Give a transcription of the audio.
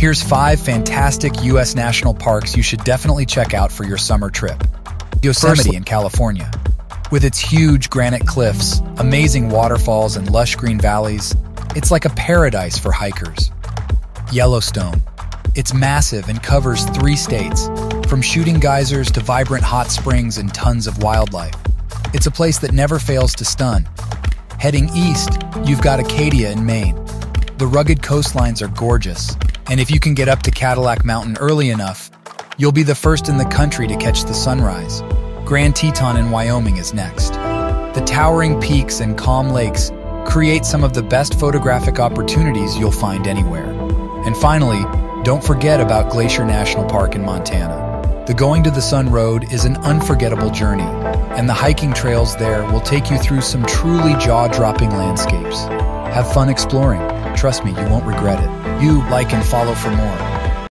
Here's 5 fantastic U.S. national parks you should definitely check out for your summer trip. Yosemite in California. With its huge granite cliffs, amazing waterfalls, and lush green valleys, it's like a paradise for hikers. Yellowstone. It's massive and covers 3 states, from shooting geysers to vibrant hot springs and tons of wildlife. It's a place that never fails to stun. Heading east, you've got Acadia in Maine. The rugged coastlines are gorgeous, and if you can get up to Cadillac Mountain early enough, you'll be the first in the country to catch the sunrise. Grand Teton in Wyoming is next. The towering peaks and calm lakes create some of the best photographic opportunities you'll find anywhere. And finally, don't forget about Glacier National Park in Montana. The Going to the Sun Road is an unforgettable journey, and the hiking trails there will take you through some truly jaw-dropping landscapes. Have fun exploring. Trust me, you won't regret it. You like and follow for more.